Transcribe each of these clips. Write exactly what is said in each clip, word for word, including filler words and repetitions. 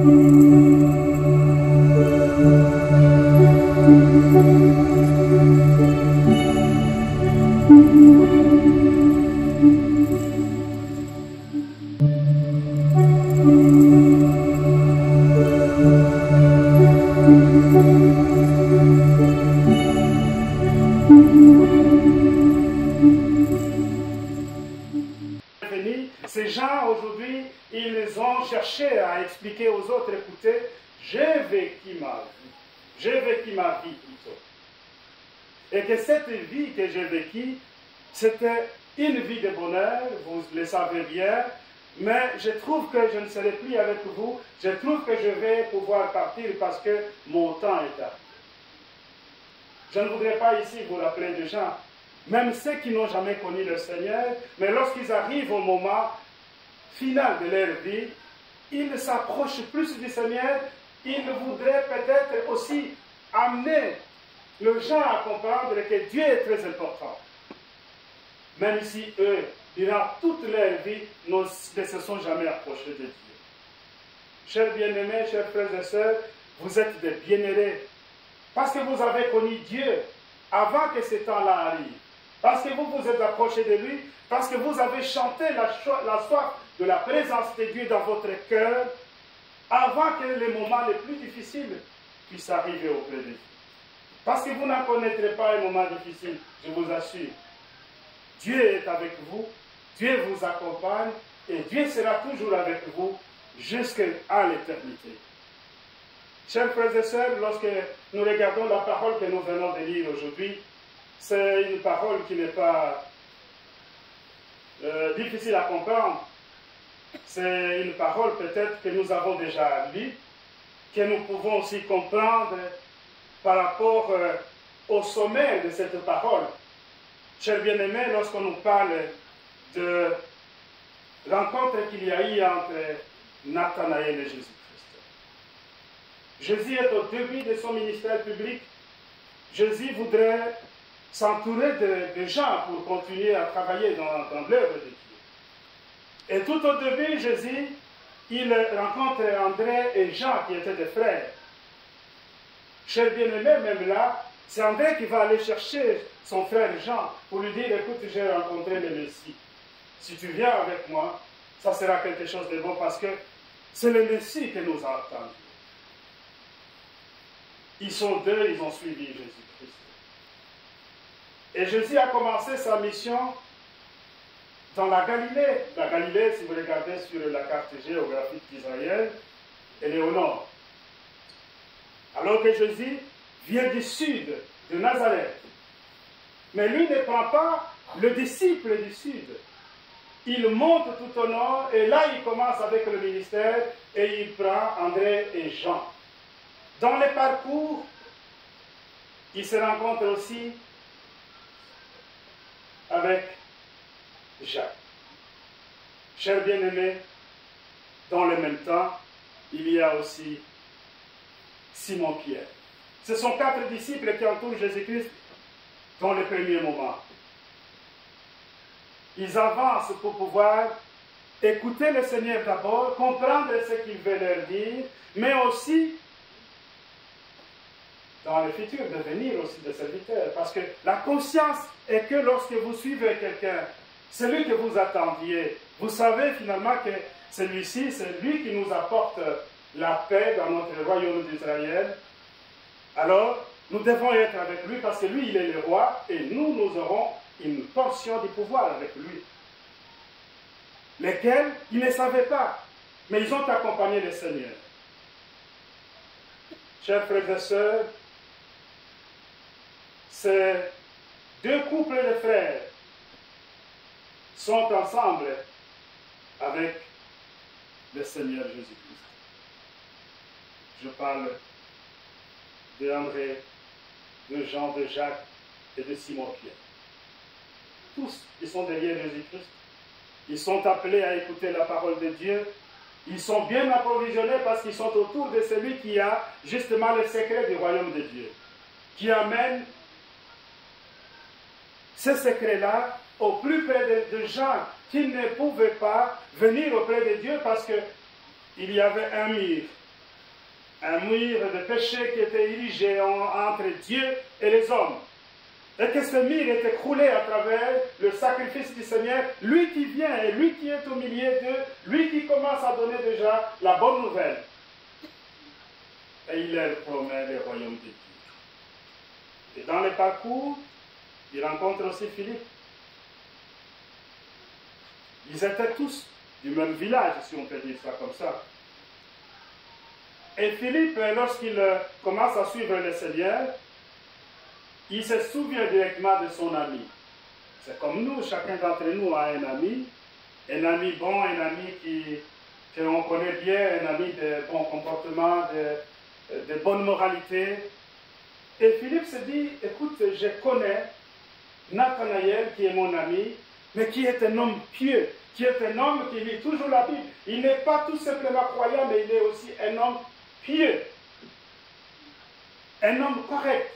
Ces gens aujourd'hui, ils ont cherché à expliquer aux autres, écoutez, j'ai vécu ma vie, j'ai vécu ma vie plutôt. Et que cette vie que j'ai vécue, c'était une vie de bonheur, vous le savez bien, mais je trouve que je ne serai plus avec vous, je trouve que je vais pouvoir partir parce que mon temps est arrivé. Je ne voudrais pas ici vous rappeler de gens, même ceux qui n'ont jamais connu le Seigneur, mais lorsqu'ils arrivent au moment final de leur vie, ils s'approchent plus du Seigneur, ils voudraient peut-être aussi amener les gens à comprendre que Dieu est très important. Même si eux, durant toute leur vie, ne se sont jamais approchés de Dieu. Chers bien-aimés, chers frères et sœurs, vous êtes des bien-aimés parce que vous avez connu Dieu avant que ce temps-là arrive. Parce que vous vous êtes approchés de lui, parce que vous avez chanté la, la soif de la présence de Dieu dans votre cœur, avant que les moments les plus difficiles puissent arriver auprès de vous. Parce que vous n'en connaîtrez pas un moment difficile, je vous assure. Dieu est avec vous, Dieu vous accompagne, et Dieu sera toujours avec vous jusqu'à l'éternité. Chers frères et sœurs, lorsque nous regardons la parole que nous venons de lire aujourd'hui, c'est une parole qui n'est pas euh, difficile à comprendre. C'est une parole peut-être que nous avons déjà lue, que nous pouvons aussi comprendre par rapport euh, au sommet de cette parole. Chers bien-aimés, lorsqu'on nous parle de rencontre qu'il y a eu entre Nathanaël et Jésus-Christ. Jésus est au début de son ministère public. Jésus voudrait s'entourer de, de gens pour continuer à travailler dans, dans l'œuvre de Dieu. Et tout au début, Jésus, il rencontre André et Jean qui étaient des frères. Chers bien-aimés, même là, c'est André qui va aller chercher son frère Jean pour lui dire, écoute, j'ai rencontré le Messie. Si tu viens avec moi, ça sera quelque chose de bon parce que c'est le Messie que nous attendons. Ils sont deux, ils ont suivi Jésus-Christ. Et Jésus a commencé sa mission dans la Galilée. La Galilée, si vous regardez sur la carte géographique d'Israël, elle est au nord. Alors que Jésus vient du sud, de Nazareth. Mais lui ne prend pas le disciple du sud. Il monte tout au nord et là il commence avec le ministère et il prend André et Jean. Dans le parcours, il se rencontre aussi avec Jacques. Chers bien-aimés, dans le même temps, il y a aussi Simon-Pierre. Ce sont quatre disciples qui entourent Jésus-Christ dans le premier moment. Ils avancent pour pouvoir écouter le Seigneur d'abord, comprendre ce qu'il veut leur dire, mais aussi dans le futur devenir aussi des serviteurs. Parce que la conscience est que lorsque vous suivez quelqu'un, celui que vous attendiez, vous savez finalement que celui-ci, c'est lui qui nous apporte la paix dans notre royaume d'Israël. Alors, nous devons être avec lui parce que lui, il est le roi et nous, nous aurons une portion du pouvoir avec lui. Lesquels, ils ne savaient pas, mais ils ont accompagné le Seigneur. Chers frères et sœurs, ces deux couples de frères sont ensemble avec le Seigneur Jésus-Christ. Je parle de André, de Jean, de Jacques et de Simon-Pierre. Tous, ils sont derrière Jésus-Christ. Ils sont appelés à écouter la parole de Dieu. Ils sont bien approvisionnés parce qu'ils sont autour de celui qui a justement le secret du royaume de Dieu, qui amène ce secret-là au plus près de, de gens qui ne pouvaient pas venir auprès de Dieu parce qu'il y avait un mur un mur de péché qui était érigé en- entre Dieu et les hommes. Et que ce mur est écroulé à travers le sacrifice du Seigneur, lui qui vient et lui qui est au milieu d'eux, lui qui commence à donner déjà la bonne nouvelle. Et il leur promet le royaume de Dieu. Et dans le parcours, il rencontre aussi Philippe. Ils étaient tous du même village, si on peut dire ça comme ça. Et Philippe, lorsqu'il commence à suivre le Seigneur, il se souvient directement de son ami. C'est comme nous, chacun d'entre nous a un ami, un ami bon, un ami qui, qu'on connaît bien, un ami de bon comportement, de, de bonne moralité. Et Philippe se dit, écoute, je connais Nathanaël qui est mon ami, mais qui est un homme pieux, qui est un homme qui lit toujours la Bible. Il n'est pas tout simplement croyant, mais il est aussi un homme pieux, un homme correct,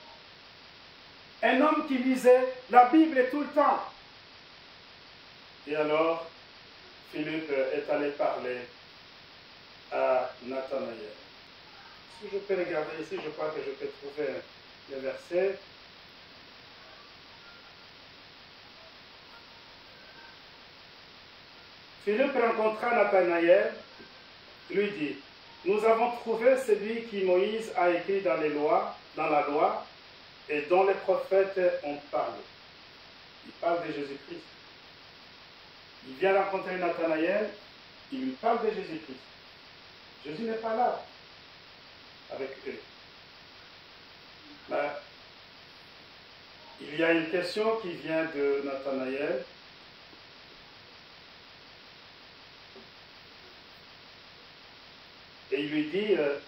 un homme qui lisait la Bible tout le temps. Et alors, Philippe est allé parler à Nathanaël. Si je peux regarder ici, je crois que je peux trouver le verset. Philippe rencontra Nathanaël, lui dit, nous avons trouvé celui qui Moïse a écrit dans les lois, dans la loi, et dont les prophètes ont parlé. Il parle de Jésus-Christ. Il vient rencontrer Nathanaël, il lui parle de Jésus-Christ. Jésus n'est pas là avec eux. Mais il y a une question qui vient de Nathanaël. Et il lui dit, euh,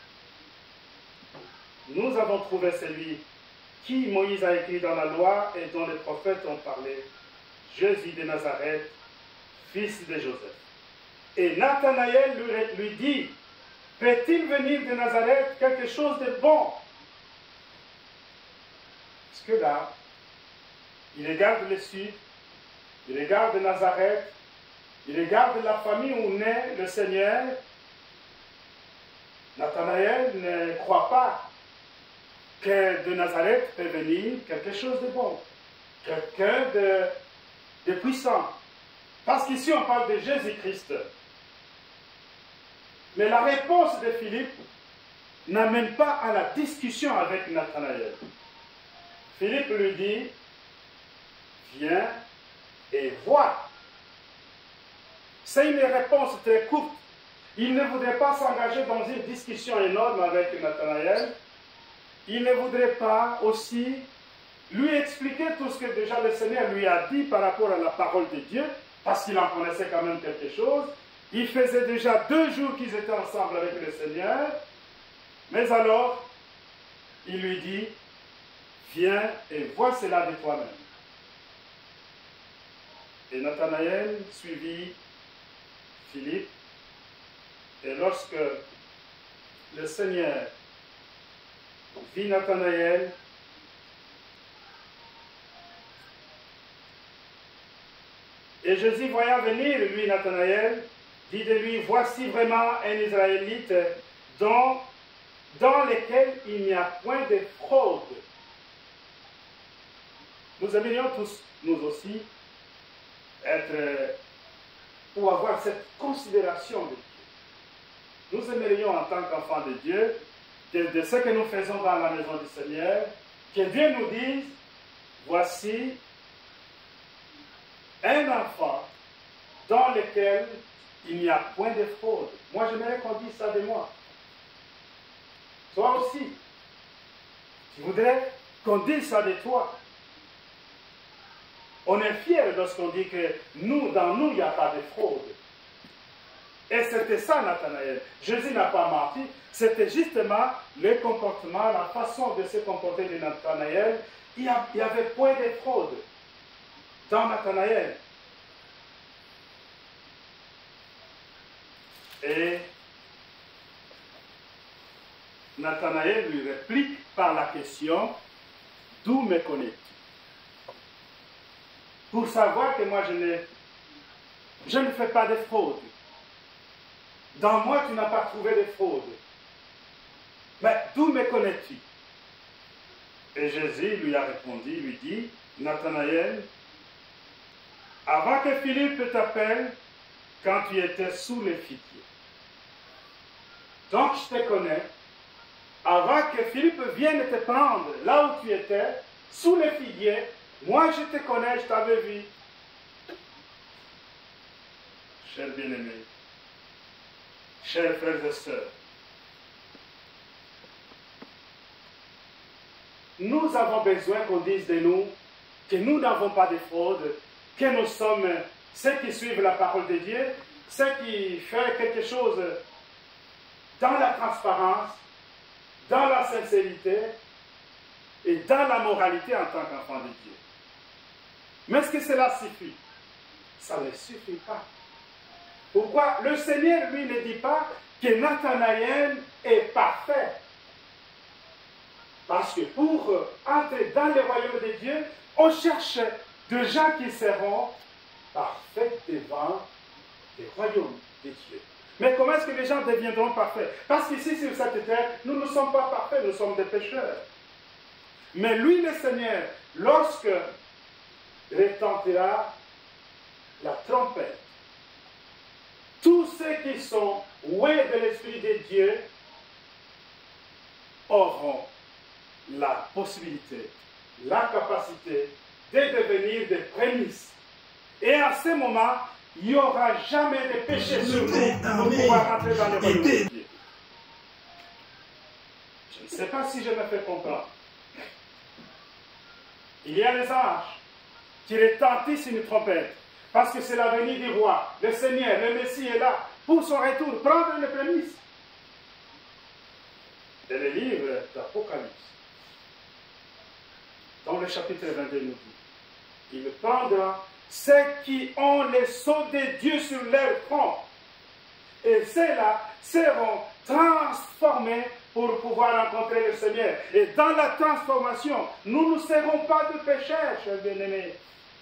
nous avons trouvé celui qui Moïse a écrit dans la loi et dont les prophètes ont parlé, Jésus de Nazareth, fils de Joseph. Et Nathanaël lui, lui dit, peut-il venir de Nazareth quelque chose de bon? Parce que là, il regarde le sud, il regarde Nazareth, il regarde la famille où naît le Seigneur. Nathanaël ne croit pas que de Nazareth peut venir quelque chose de bon, quelqu'un de, de puissant. Parce qu'ici on parle de Jésus-Christ. Mais la réponse de Philippe n'amène pas à la discussion avec Nathanaël. Philippe lui dit, viens et vois. C'est une réponse très courte. Il ne voudrait pas s'engager dans une discussion énorme avec Nathanaël. Il ne voudrait pas aussi lui expliquer tout ce que déjà le Seigneur lui a dit par rapport à la parole de Dieu, parce qu'il en connaissait quand même quelque chose. Il faisait déjà deux jours qu'ils étaient ensemble avec le Seigneur. Mais alors, il lui dit, viens et vois cela de toi-même. Et Nathanaël suivit Philippe. Et lorsque le Seigneur vit Nathanaël, et Jésus voyant venir, lui, Nathanaël, dit de lui, voici vraiment un Israélite dans, dans lequel il n'y a point de fraude. Nous aimerions tous, nous aussi, être, pour avoir cette considération de Dieu. Nous aimerions en tant qu'enfants de Dieu, de, de ce que nous faisons dans la maison du Seigneur, que Dieu nous dise, voici un enfant dans lequel il n'y a point de fraude. Moi, j'aimerais qu'on dise ça de moi. Toi aussi. Je voudrais qu'on dise ça de toi. On est fiers lorsqu'on dit que nous, dans nous, il n'y a pas de fraude. Et c'était ça, Nathanaël. Jésus n'a pas menti. C'était justement le comportement, la façon de se comporter de Nathanaël. Il n'y avait point de fraude dans Nathanaël. Et Nathanaël lui réplique par la question, d'où me connais-tu? Pour savoir que moi je ne, je ne fais pas de fraude. Dans moi tu n'as pas trouvé de fraude. mais d'où me connais-tu? Et Jésus lui a répondu, lui dit, Nathanaël, avant que Philippe t'appelle, quand tu étais sous les figuiers. Donc je te connais, avant que Philippe vienne te prendre là où tu étais, sous les figuiers, moi je te connais, je t'avais vu. Chers bien-aimés, chers frères et sœurs, nous avons besoin qu'on dise de nous que nous n'avons pas de fraude, que nous sommes ceux qui suivent la parole de Dieu, ceux qui font quelque chose dans la transparence, dans la sincérité et dans la moralité en tant qu'enfant de Dieu. Mais est-ce que cela suffit? Ça ne suffit pas. Pourquoi? Le Seigneur, lui, ne dit pas que Nathanaël est parfait. Parce que pour entrer dans le royaume de Dieu, on cherche des gens qui seront parfaits devant le royaume de Dieu. Mais comment est-ce que les gens deviendront parfaits? Parce qu'ici, sur cette terre, nous ne sommes pas parfaits, nous sommes des pécheurs. Mais lui, le Seigneur, lorsque retentira la trompette, tous ceux qui sont oués de l'Esprit de Dieu auront la possibilité, la capacité de devenir des prémices. Et à ce moment, il n'y aura jamais de péché sur nous pour pouvoir entrer dans le royaume de Dieu. Je ne sais pas si je me fais comprendre. Il y a les anges qui retentissent une trompette parce que c'est la venue du roi, le Seigneur, le Messie est là pour son retour, prendre les prémices. Et le livre d'Apocalypse, dans le chapitre vingt-deux, nous dit, il prendra ceux qui ont les sceaux de Dieu sur leur front. Et ceux-là seront transformés pour pouvoir rencontrer le Seigneur. Et dans la transformation, nous ne serons pas de pécheurs, chers bien-aimés.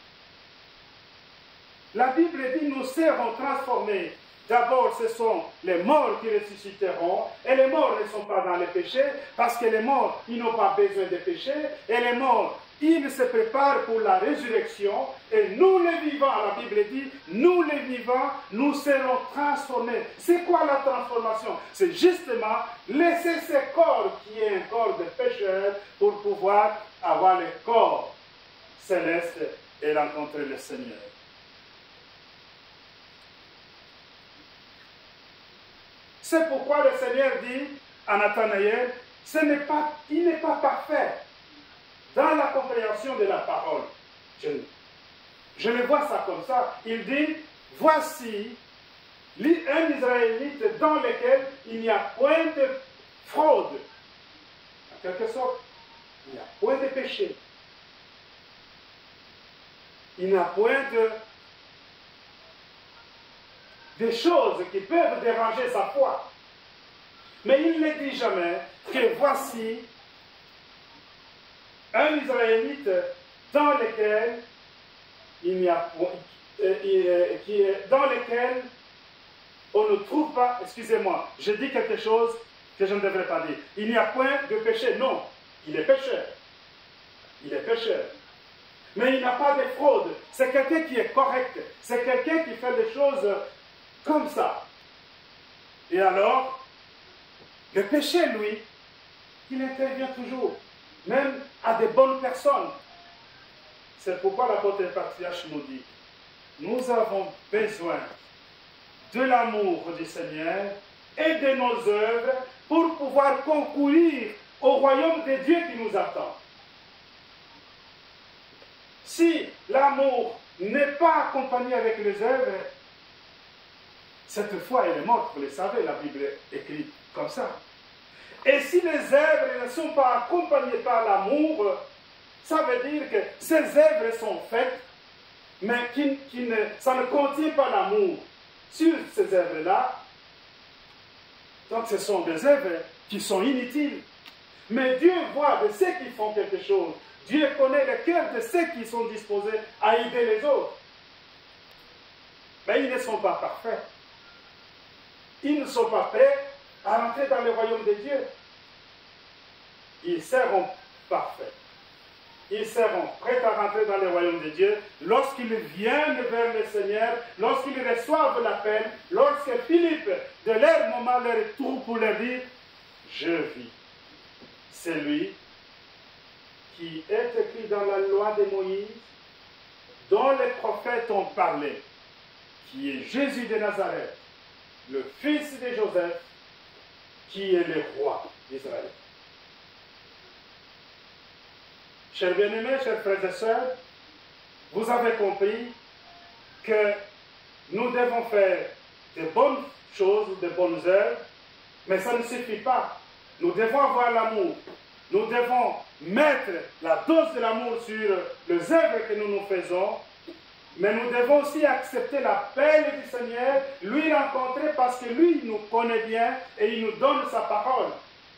La Bible dit nous serons transformés. D'abord, ce sont les morts qui ressusciteront. Et les morts ne sont pas dans les péchés, parce que les morts, ils n'ont pas besoin de péché. Et les morts, ils se préparent pour la résurrection. Et nous les vivants, la Bible dit, nous les vivants, nous serons transformés. C'est quoi la transformation? C'est justement laisser ce corps qui est un corps de pécheur pour pouvoir avoir le corps céleste et rencontrer le Seigneur. C'est pourquoi le Seigneur dit à Nathanaël, ce n'est pas, il n'est pas parfait dans la compréhension de la parole. Je, je le vois ça comme ça. Il dit, voici un Israélite dans lequel il n'y a point de fraude. En quelque sorte, il n'y a point de péché. Il n'y a point de... des choses qui peuvent déranger sa foi. Mais il ne dit jamais que voici un Israélite dans lequel il n'y a qui est dans lequel on ne trouve pas, excusez-moi, je dis quelque chose que je ne devrais pas dire. Il n'y a point de péché, non, il est pécheur. Il est pécheur. Mais il n'a pas de fraude. C'est quelqu'un qui est correct. C'est quelqu'un qui fait des choses comme ça. Et alors, le péché, lui, il intervient toujours, même à des bonnes personnes. C'est pourquoi l'apôtre Patriarche nous dit, nous avons besoin de l'amour du Seigneur et de nos œuvres pour pouvoir concourir au royaume de Dieu qui nous attend. Si l'amour n'est pas accompagné avec les œuvres, cette foi, elle est morte, vous le savez, la Bible est écrite comme ça. Et si les œuvres ne sont pas accompagnées par l'amour, ça veut dire que ces œuvres sont faites, mais qui, qui ne, ça ne contient pas l'amour sur ces œuvres-là. Donc ce sont des œuvres qui sont inutiles. Mais Dieu voit de ceux qui font quelque chose. Dieu connaît le cœur de ceux qui sont disposés à aider les autres. Mais ils ne sont pas parfaits. Ils ne sont pas prêts à rentrer dans le royaume de Dieu. ils seront parfaits. Ils seront prêts à rentrer dans le royaume de Dieu lorsqu'ils viennent vers le Seigneur, lorsqu'ils reçoivent la peine, lorsque Philippe, de leur moment, leur tour pour leur dire, je vis. C'est lui qui est écrit dans la loi de Moïse, dont les prophètes ont parlé, qui est Jésus de Nazareth, le fils de Joseph, qui est le roi d'Israël. Chers bien-aimés, chers frères et sœurs, vous avez compris que nous devons faire de bonnes choses, de bonnes œuvres, mais ça ne suffit pas. Nous devons avoir l'amour. Nous devons mettre la dose de l'amour sur les œuvres que nous nous faisons, mais nous devons aussi accepter l'appel du Seigneur, lui rencontrer parce que lui nous connaît bien et il nous donne sa parole.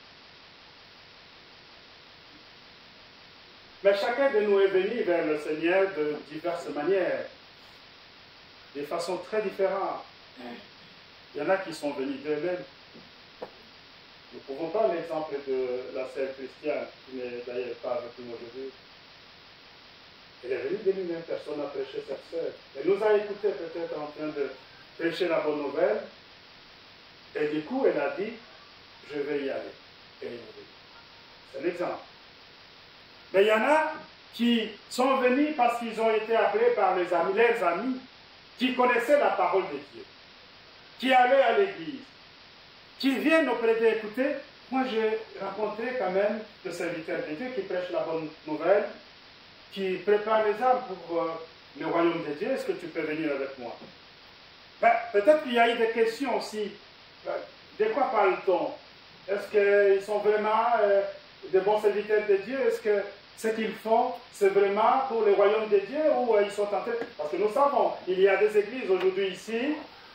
Mais chacun de nous est venu vers le Seigneur de diverses manières, de façon très différente. Il y en a qui sont venus d'eux-mêmes. Nous ne pouvons pas l'exemple de la sœur Christiane, qui n'est d'ailleurs pas avec nous aujourd'hui. Elle est venue de lui-même, personne n'a prêché cette sœur. Elle nous a écoutés peut-être en train de prêcher la bonne nouvelle. Et du coup, elle a dit, je vais y aller. Et elle est venue. C'est un exemple. Mais il y en a qui sont venus parce qu'ils ont été appelés par les amis, leurs amis, qui connaissaient la parole de Dieu, qui allaient à l'église, qui viennent auprès d'eux. Écoutez, moi j'ai rencontré quand même des serviteurs de Dieu qui prêchent la bonne nouvelle, qui préparent les âmes pour euh, le royaume de Dieu. Est-ce que tu peux venir avec moi? Ben, peut-être qu'il y a eu des questions aussi. Ben, de quoi parle-t-on? Est-ce qu'ils sont vraiment euh, de bons serviteurs de Dieu? Est-ce que ce qu'ils font, c'est vraiment pour le royaume de Dieu ou euh, ils sont en train... Parce que nous savons, il y a des églises aujourd'hui ici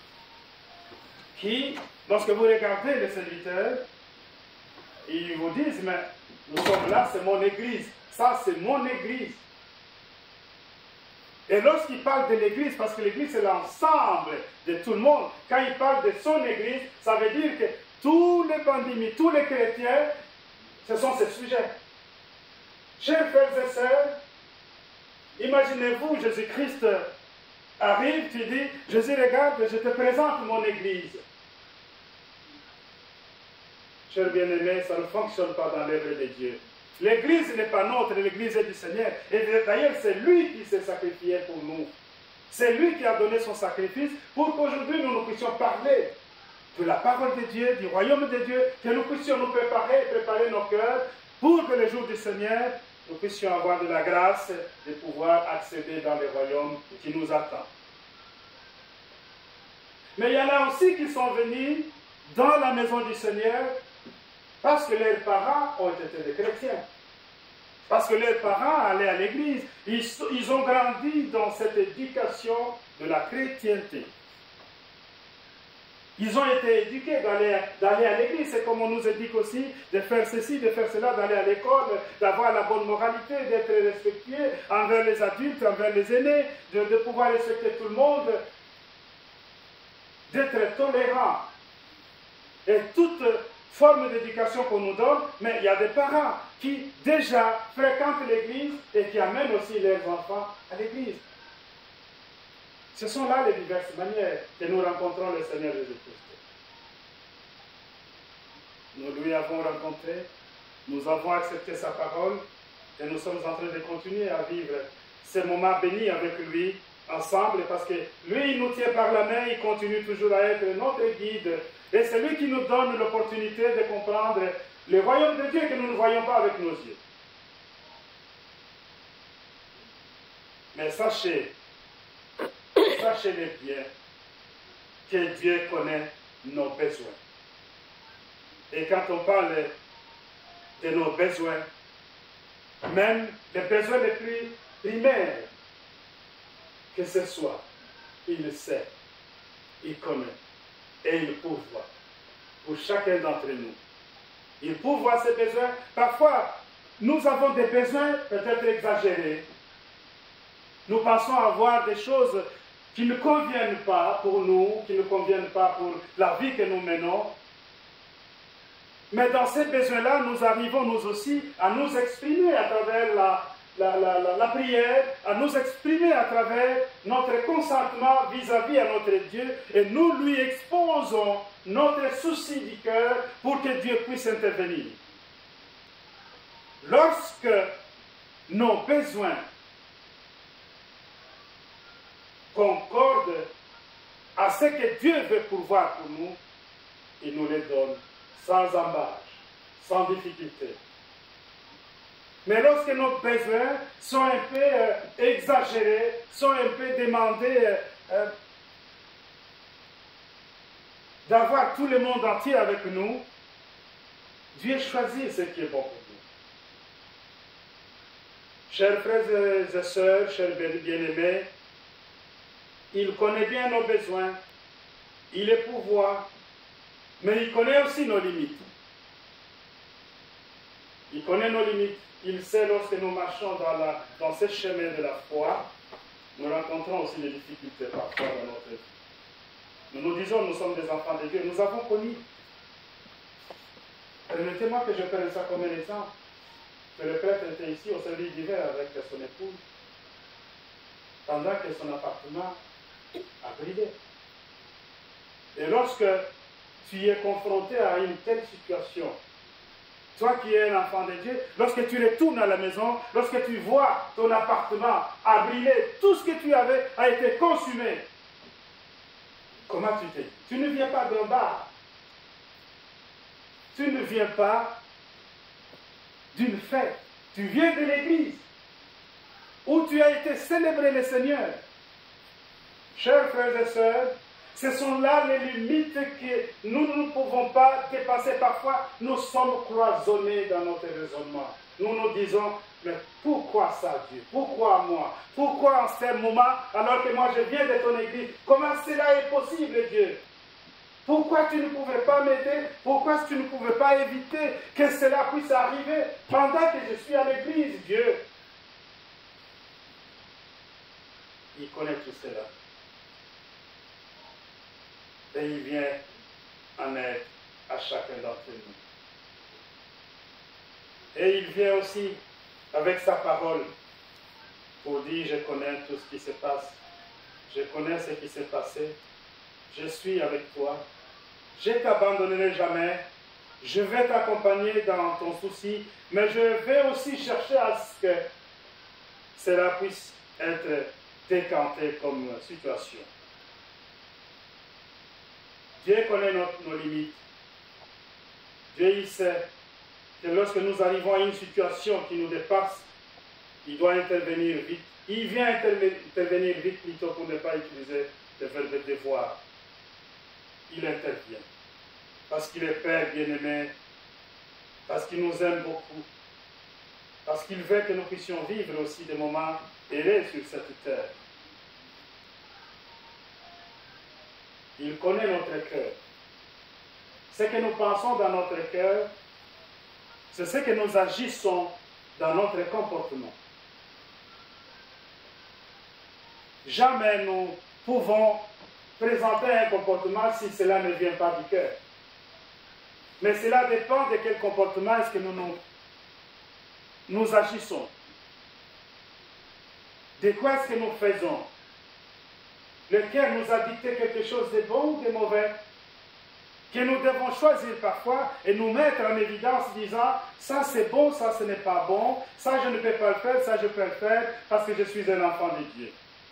qui, lorsque vous regardez les serviteurs, ils vous disent, mais nous sommes là, c'est mon église. Ça, c'est mon église. Et lorsqu'il parle de l'église, parce que l'église c'est l'ensemble de tout le monde, quand il parle de son église, ça veut dire que tous les bandits, tous les chrétiens, ce sont ses sujets. Chers frères et sœurs, imaginez-vous, Jésus-Christ arrive, tu dis, Jésus, regarde, je te présente mon église. Chers bien-aimés, ça ne fonctionne pas dans l'œuvre de Dieu. L'église n'est pas nôtre, l'église est du Seigneur. Et d'ailleurs, c'est lui qui s'est sacrifié pour nous. C'est lui qui a donné son sacrifice pour qu'aujourd'hui nous, nous puissions parler de la parole de Dieu, du royaume de Dieu, que nous puissions nous préparer, préparer nos cœurs pour que le jour du Seigneur, nous puissions avoir de la grâce de pouvoir accéder dans le royaume qui nous attend. Mais il y en a aussi qui sont venus dans la maison du Seigneur parce que leurs parents ont été des chrétiens. Parce que leurs parents allaient à l'église. Ils, ils ont grandi dans cette éducation de la chrétienté. Ils ont été éduqués d'aller à l'église. C'est comme on nous éduque aussi de faire ceci, de faire cela, d'aller à l'école, d'avoir la bonne moralité, d'être respectué envers les adultes, envers les aînés, de, de pouvoir respecter tout le monde, d'être tolérant. Et toute forme d'éducation qu'on nous donne, mais il y a des parents qui déjà fréquentent l'église et qui amènent aussi leurs enfants à l'église. Ce sont là les diverses manières que nous rencontrons le Seigneur Jésus-Christ. Nous lui avons rencontré, nous avons accepté sa parole et nous sommes en train de continuer à vivre ces moments bénis avec lui, ensemble, parce que lui, il nous tient par la main, il continue toujours à être notre guide. Et c'est lui qui nous donne l'opportunité de comprendre le royaume de Dieu que nous ne voyons pas avec nos yeux. Mais sachez, sachez-le bien, que Dieu connaît nos besoins. Et quand on parle de nos besoins, même les besoins les plus primaires, que ce soit, il le sait, il connaît. Et il pourvoit pour chacun d'entre nous. Il pourvoit ses besoins. Parfois, nous avons des besoins peut-être exagérés. Nous pensons avoir des choses qui ne conviennent pas pour nous, qui ne conviennent pas pour la vie que nous menons. Mais dans ces besoins-là, nous arrivons nous aussi à nous exprimer à travers la, la, la, la, la prière, à nous exprimer à travers notre consentement vis-à-vis à notre Dieu, et nous lui exposons notre souci du cœur pour que Dieu puisse intervenir. Lorsque nos besoins concordent à ce que Dieu veut pourvoir pour nous, il nous les donne sans embâche, sans difficulté. Mais lorsque nos besoins sont un peu euh, exagérés, sont un peu demandés euh, euh, d'avoir tout le monde entier avec nous, Dieu choisit ce qui est bon pour nous. Chers frères et sœurs, chers bien-aimés, il connaît bien nos besoins, il les pourvoit, mais il connaît aussi nos limites. Il connaît nos limites. Il sait lorsque nous marchons dans, la, dans ce chemin de la foi, nous rencontrons aussi des difficultés parfois dans notre vie. Nous nous disons, nous sommes des enfants de Dieu. Nous avons connu. Permettez-moi que je prenne ça comme un exemple. Que le prêtre était ici au service d'hiver avec son épouse, pendant que son appartement a brûlé. Et lorsque tu es confronté à une telle situation, toi qui es un enfant de Dieu, lorsque tu retournes à la maison, lorsque tu vois ton appartement a brûlé, tout ce que tu avais a été consumé, comment tu t'es? Tu ne viens pas d'un bar. Tu ne viens pas d'une fête. Tu viens de l'église où tu as été célébrer le Seigneur. Chers frères et sœurs, ce sont là les limites que nous ne pouvons pas dépasser. Parfois, nous sommes cloisonnés dans notre raisonnement. Nous nous disons, mais pourquoi ça, Dieu? Pourquoi moi? Pourquoi en ce moment, alors que moi je viens de ton église? Comment cela est possible, Dieu? Pourquoi tu ne pouvais pas m'aider? Pourquoi tu ne pouvais pas éviter que cela puisse arriver pendant que je suis à l'église, Dieu? Il connaît tout cela. Et il vient en aide à chacun d'entre nous. Et il vient aussi avec sa parole pour dire, je connais tout ce qui se passe. Je connais ce qui s'est passé. Je suis avec toi. Je ne t'abandonnerai jamais. Je vais t'accompagner dans ton souci. Mais je vais aussi chercher à ce que cela puisse être décanté comme situation. Dieu connaît notre, nos limites. Dieu, il sait que lorsque nous arrivons à une situation qui nous dépasse, il doit intervenir vite. Il vient intervenir vite plutôt pour ne pas utiliser le verbe devoir. Il intervient. Parce qu'il est Père bien-aimé, parce qu'il nous aime beaucoup, parce qu'il veut que nous puissions vivre aussi des moments heureux sur cette terre. Il connaît notre cœur. Ce que nous pensons dans notre cœur, c'est ce que nous agissons dans notre comportement. Jamais nous pouvons présenter un comportement si cela ne vient pas du cœur. Mais cela dépend de quel comportement est-ce que nous, nous nous agissons. De quoi est-ce que nous faisons? Le cœur nous a dicté quelque chose de bon ou de mauvais, que nous devons choisir parfois et nous mettre en évidence disant, ça c'est bon, ça ce n'est pas bon, ça je ne peux pas le faire, ça je peux le faire parce que je suis un enfant de Dieu.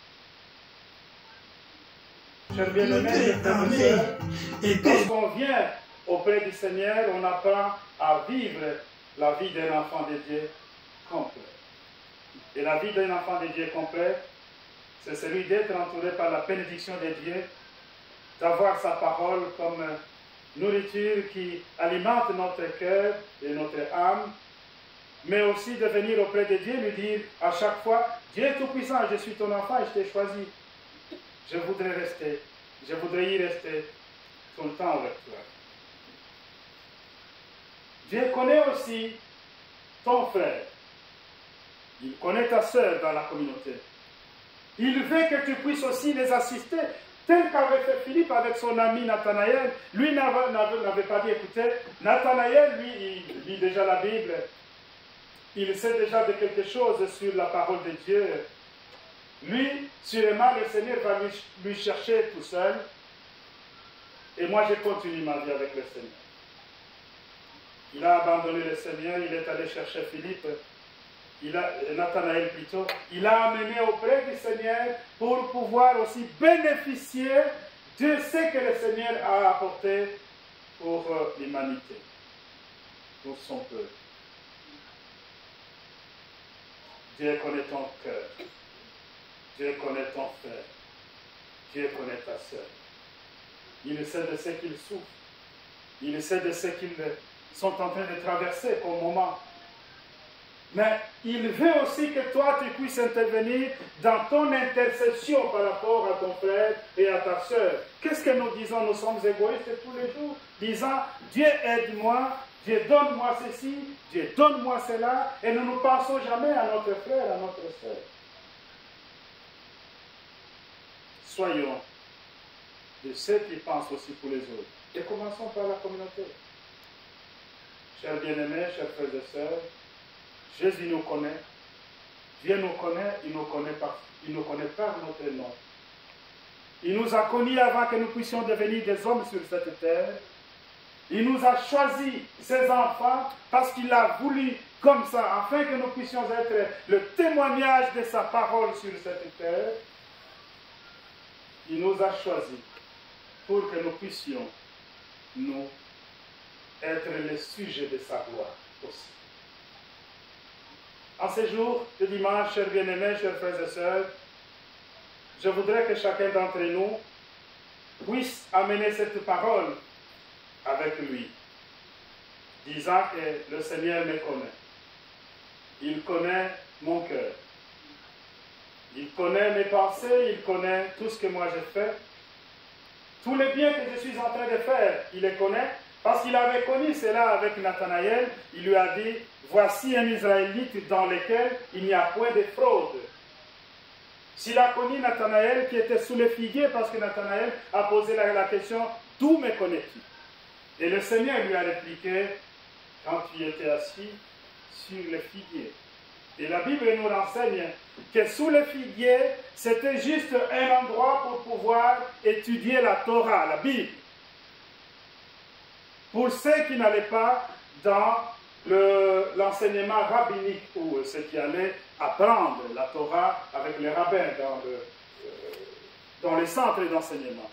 Chers bien-aimés, lorsqu'on vient auprès du Seigneur, on apprend à vivre la vie d'un enfant de Dieu complet. Et la vie d'un enfant de Dieu complet, c'est celui d'être entouré par la bénédiction de Dieu, d'avoir sa parole comme nourriture qui alimente notre cœur et notre âme, mais aussi de venir auprès de Dieu, lui dire à chaque fois, Dieu est tout-puissant, je suis ton enfant et je t'ai choisi. Je voudrais rester, je voudrais y rester tout le temps avec toi. Dieu connaît aussi ton frère. Il connaît ta sœur dans la communauté. Il veut que tu puisses aussi les assister tel qu'avait fait Philippe avec son ami Nathanaël. Lui n'avait pas dit, écoutez, Nathanaël, lui, il lit déjà la Bible, il sait déjà de quelque chose sur la parole de Dieu. Lui, sûrement, le Seigneur va lui, lui chercher tout seul. Et moi, je continue ma vie avec le Seigneur. Il a abandonné le Seigneur, il est allé chercher Philippe, il a, Nathanaël plutôt. Il a amené auprès du Seigneur pour pouvoir aussi bénéficier de ce que le Seigneur a apporté pour l'humanité, pour son peuple. Dieu connaît ton cœur. Dieu connaît ton frère. Dieu connaît ta sœur. Il sait de ce qu'ils souffrent. Il sait de ce qu'ils sont en train de traverser comme moment. Mais il veut aussi que toi, tu puisses intervenir dans ton intercession par rapport à ton frère et à ta sœur. Qu'est-ce que nous disons? Nous sommes égoïstes tous les jours, disant, Dieu aide-moi, Dieu donne-moi ceci, Dieu donne-moi cela, et nous ne pensons jamais à notre frère, à notre sœur. Soyons de ceux qui pensent aussi pour les autres. Et commençons par la communauté. Chers bien-aimés, chers frères et sœurs, Jésus nous connaît, Dieu nous connaît, il nous connaît par, il nous connaît par notre nom. Il nous a connus avant que nous puissions devenir des hommes sur cette terre. Il nous a choisis, ses enfants, parce qu'il a voulu comme ça, afin que nous puissions être le témoignage de sa parole sur cette terre. Il nous a choisis pour que nous puissions, nous, être les sujets de sa gloire aussi. En ces jours de dimanche, chers bien-aimés, chers frères et sœurs, je voudrais que chacun d'entre nous puisse amener cette parole avec lui, disant que le Seigneur me connaît. Il connaît mon cœur. Il connaît mes pensées, il connaît tout ce que moi j'ai fait. Tous les biens que je suis en train de faire, il les connaît. Parce qu'il avait connu cela avec Nathanaël, il lui a dit, voici un Israélite dans lequel il n'y a point de fraude. S'il a connu Nathanaël qui était sous les figuiers, parce que Nathanaël a posé la, la question, d'où me connais-tu? Et le Seigneur lui a répliqué, quand tu étais assis sur les figuiers. Et la Bible nous renseigne que sous les figuiers, c'était juste un endroit pour pouvoir étudier la Torah, la Bible. Pour ceux qui n'allaient pas dans l'enseignement le, rabbinique, ou ceux qui allaient apprendre la Torah avec les rabbins dans, le, euh, dans les centres d'enseignement.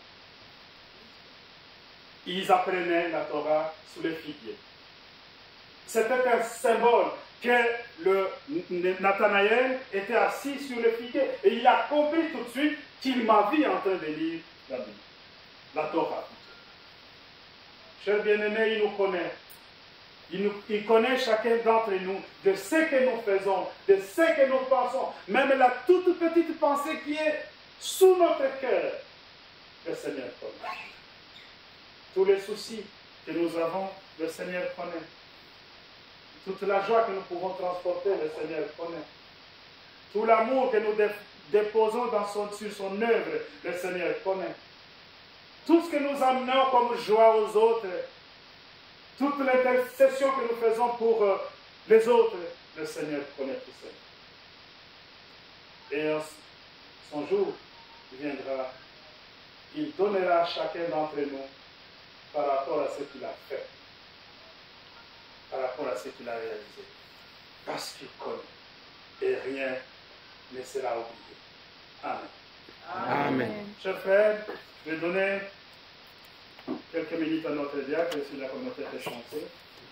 Ils apprenaient la Torah sous les figuiers. C'était un symbole que le Nathanaël était assis sur le figuier et il a compris tout de suite qu'il m'a vu en train de lire la Bible, la Torah. Chers bien-aimés, il nous connaît. Il, nous, il connaît chacun d'entre nous de ce que nous faisons, de ce que nous pensons, même la toute petite pensée qui est sous notre cœur. Le Seigneur connaît. Tous les soucis que nous avons, le Seigneur connaît. Toute la joie que nous pouvons transporter, le Seigneur connaît. Tout l'amour que nous déposons dans son, sur son œuvre, le Seigneur connaît. Tout ce que nous amenons comme joie aux autres, toute l'intercession que nous faisons pour euh, les autres, le Seigneur connaît tout ça. Et euh, son jour viendra, il donnera à chacun d'entre nous par rapport à ce qu'il a fait, par rapport à ce qu'il a réalisé, parce qu'il connaît, et rien ne sera oublié. Amen. Amen. Amen. Chers frères, je vais donner quelques minutes à notre diacre si la communauté peut chanter.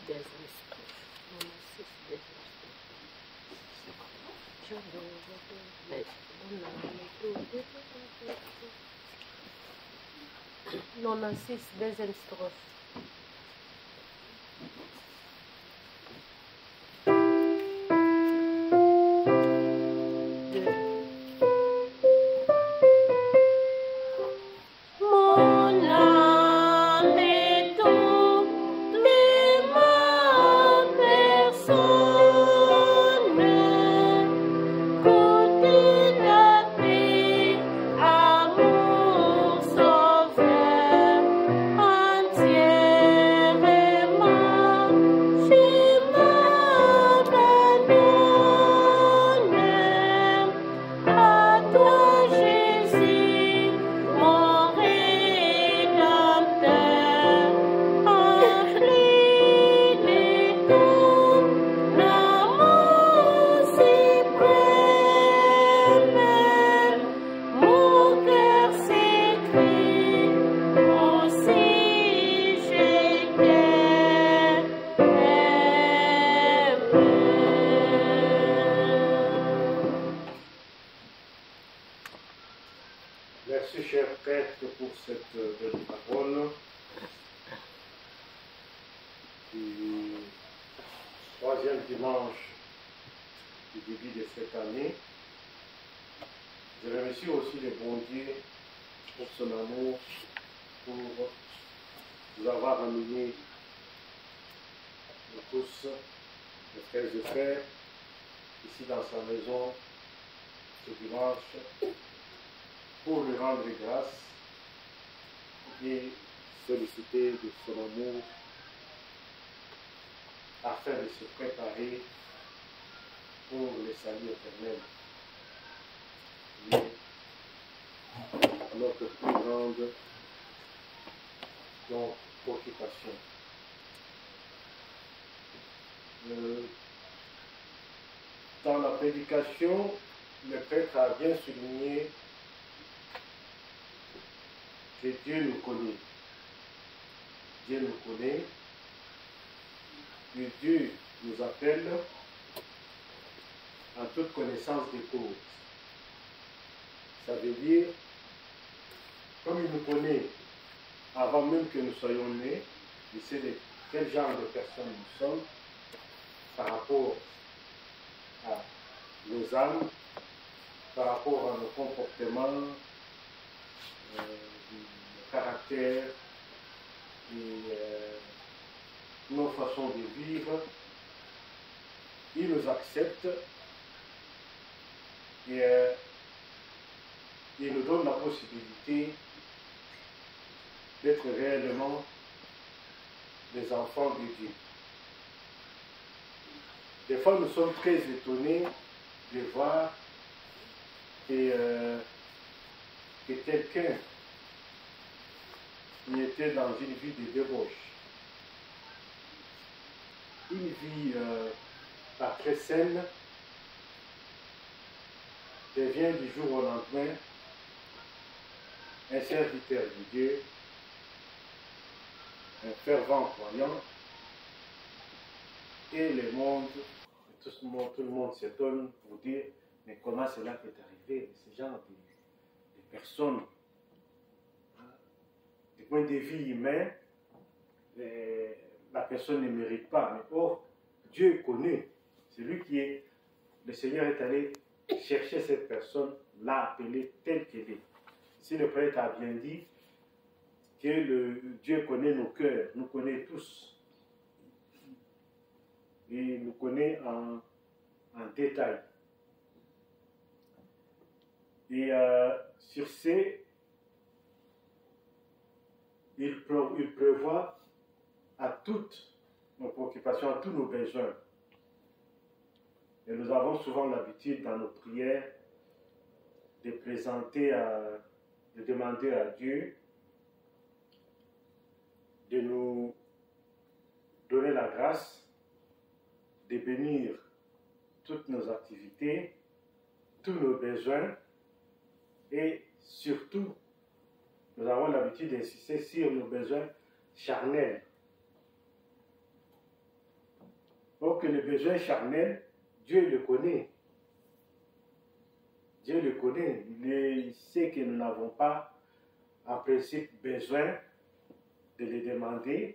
quatre-vingt-six, deuxième strophe. Amour pour cette belle parole du troisième dimanche du début de cette année. Je remercie aussi le bon Dieu pour son amour, pour nous avoir amenés nous tous, les frères et frères, ici dans sa maison ce dimanche, pour lui rendre grâce et solliciter de son amour afin de se préparer pour le salut éternel. Et notre plus grande donc, préoccupation. Euh, dans la prédication, le prêtre a bien souligné que Dieu nous connaît. Dieu nous connaît. Que Dieu nous appelle en toute connaissance des causes. Ça veut dire, comme il nous connaît avant même que nous soyons nés, il sait de quel genre de personnes nous sommes par rapport à nos âmes, par rapport à nos comportements, euh, nos caractères et euh, nos façons de vivre. Il nous accepte et euh, il nous donne la possibilité d'être réellement des enfants de Dieu. Des fois, nous sommes très étonnés de voir que, euh, que quelqu'un qui était dans une vie de débauche, une vie euh, pas très saine, devient du jour au lendemain un serviteur de Dieu, un fervent croyant, et le monde, tout le monde, tout le monde s'étonne pour dire, mais comment cela peut arriver? Ce genre de, de personnes, hein, du point de vue humain, eh, la personne ne mérite pas, mais or, Dieu connaît, c'est lui qui est, le Seigneur est allé chercher cette personne, l'a appelée telle qu'elle est. Ici, le prêtre a bien dit que le, Dieu connaît nos cœurs, nous connaît tous. Et nous connaît en, en détail. Et euh, sur ces, il, pré, il prévoit à toutes nos préoccupations, à tous nos besoins. Et nous avons souvent l'habitude dans nos prières de présenter, à, de demander à Dieu de nous donner la grâce de bénir toutes nos activités, tous nos besoins et surtout, nous avons l'habitude d'insister sur nos besoins charnels. Donc, les besoins charnels, Dieu le connaît. Dieu le connaît. Il sait que nous n'avons pas, en principe, besoin de les demander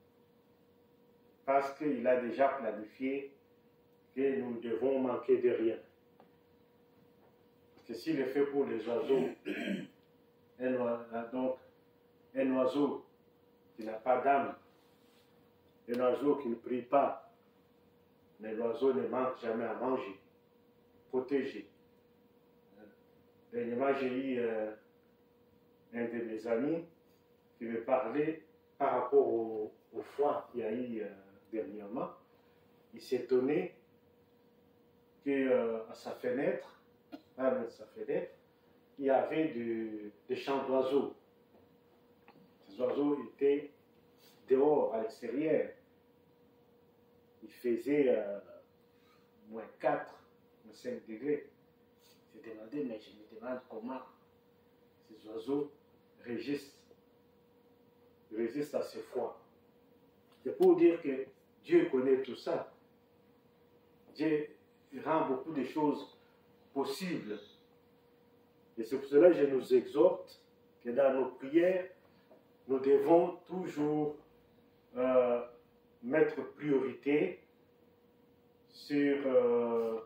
parce qu'il a déjà planifié que nous devons manquer de rien. Parce que s'il est fait pour les oiseaux, un oiseau, donc un oiseau qui n'a pas d'âme, un oiseau qui ne prie pas, mais l'oiseau ne manque jamais à manger, protégé. Dernièrement, j'ai eu euh, un de mes amis qui me parlait par rapport au, au foie qu'il y a eu euh, dernièrement. Il s'étonnait qu'à euh, sa fenêtre, à sa fenêtre, il y avait de, des chants d'oiseaux. Ces oiseaux étaient dehors, à l'extérieur. Il faisait euh, moins quatre, moins cinq degrés. Je me demandais, mais je me demande comment ces oiseaux résistent, résistent à ce froid. C'est pour dire que Dieu connaît tout ça. Dieu rend beaucoup de choses possibles. Et c'est pour cela que je nous exhorte que dans nos prières, nous devons toujours euh, mettre priorité sur euh,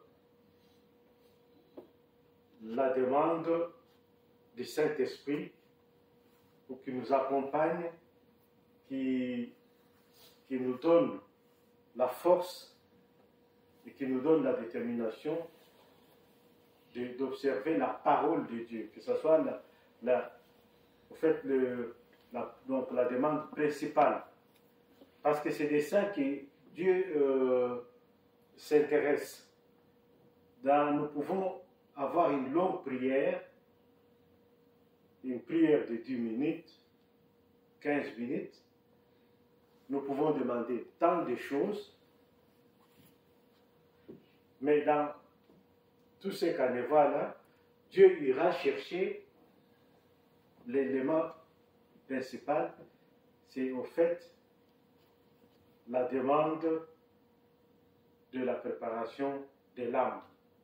la demande du Saint-Esprit pour qu'il nous accompagne, qui, qui nous donne la force et qui nous donne la détermination de, d'observer la parole de Dieu, que ce soit la, la, en fait, le, la, donc la demande principale. Parce que c'est des saints que Dieu euh, s'intéresse. Dans, nous pouvons avoir une longue prière, une prière de dix minutes, quinze minutes. Nous pouvons demander tant de choses, mais dans tous ces carnavals-là, Dieu ira chercher l'élément principal, c'est au fait la demande de la préparation de l'âme.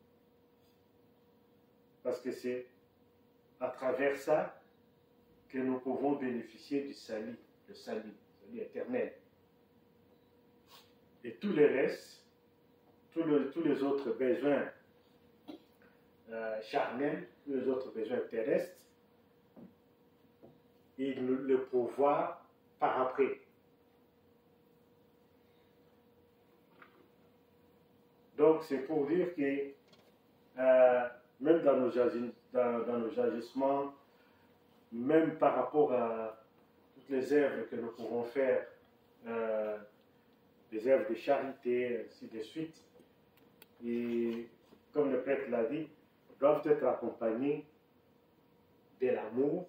Parce que c'est à travers ça que nous pouvons bénéficier du salut, le salut, le salut éternel. Et tout le reste, tous, le, tous les autres besoins euh, charnels, tous les autres besoins terrestres, il nous le pourvoit par après. Donc c'est pour dire que euh, même dans nos, agi- dans, dans nos agissements, même par rapport à toutes les œuvres que nous pouvons faire, euh, des œuvres de charité, ainsi de suite, et comme le prêtre l'a dit, doivent être accompagnés de l'amour,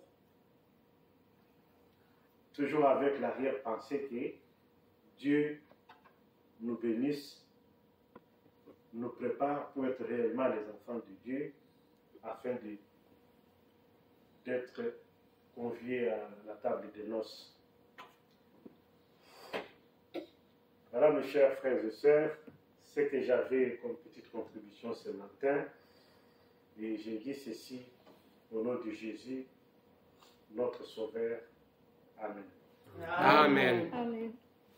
toujours avec l'arrière-pensée que Dieu nous bénisse, nous prépare pour être réellement les enfants de Dieu, afin de, d'être conviés à la table des noces. Voilà, mes chers frères et sœurs, ce que j'avais comme petite contribution ce matin, et j'ai dit ceci au nom de Jésus, notre Sauveur. Amen. Amen. Amen.